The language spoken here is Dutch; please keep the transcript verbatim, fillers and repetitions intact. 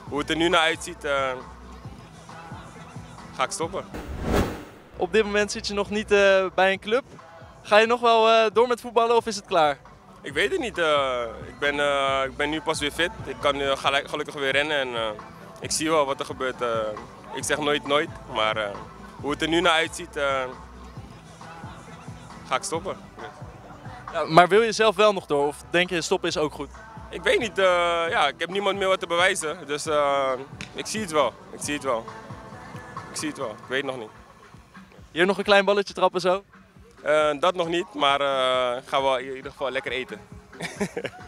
hoe het er nu naar uitziet, uh, ga ik stoppen. Op dit moment zit je nog niet uh, bij een club. Ga je nog wel uh, door met voetballen of is het klaar? Ik weet het niet. Uh, ik, ben, uh, ik ben nu pas weer fit. Ik kan uh, gelukkig weer rennen en uh, ik zie wel wat er gebeurt. Uh, ik zeg nooit nooit, maar uh, hoe het er nu naar uitziet, uh, ga ik stoppen. Ja, maar wil je zelf wel nog door of denk je stoppen is ook goed? Ik weet niet. Uh, ja, ik heb niemand meer wat te bewijzen, dus uh, ik zie het wel. Ik zie het wel. Ik zie het wel. Ik weet het nog niet. Hier nog een klein balletje trappen zo? Uh, dat nog niet, maar uh, gaan we in ieder geval lekker eten.